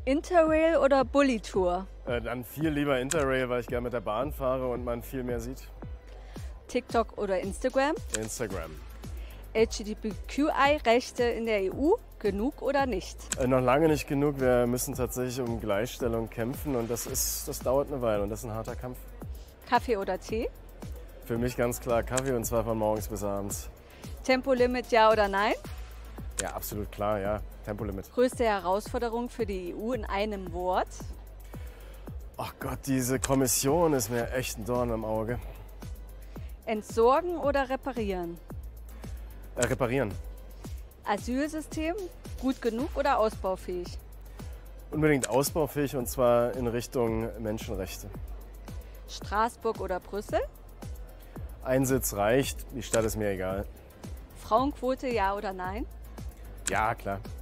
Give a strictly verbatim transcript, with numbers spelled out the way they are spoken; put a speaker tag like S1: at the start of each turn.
S1: Interrail oder Bulli-Tour?
S2: Äh, dann viel lieber Interrail, weil ich gerne mit der Bahn fahre und man viel mehr sieht.
S1: TikTok oder Instagram?
S2: Instagram.
S1: L G B T Q I-Rechte in der E U, genug oder nicht?
S2: Äh, noch lange nicht genug. Wir müssen tatsächlich um Gleichstellung kämpfen und das, ist, das dauert eine Weile und das ist ein harter Kampf.
S1: Kaffee oder Tee?
S2: Für mich ganz klar Kaffee und zwar von morgens bis abends.
S1: Tempolimit ja oder nein?
S2: Ja, absolut klar, ja. Tempolimit.
S1: Größte Herausforderung für die E U in einem Wort?
S2: Ach Gott, diese Kommission ist mir echt ein Dorn im Auge.
S1: Entsorgen oder reparieren?
S2: Äh, reparieren.
S1: Asylsystem, gut genug oder ausbaufähig?
S2: Unbedingt ausbaufähig und zwar in Richtung Menschenrechte.
S1: Straßburg oder Brüssel?
S2: Ein Sitz reicht, die Stadt ist mir egal.
S1: Frauenquote ja oder nein?
S2: Ja, klar.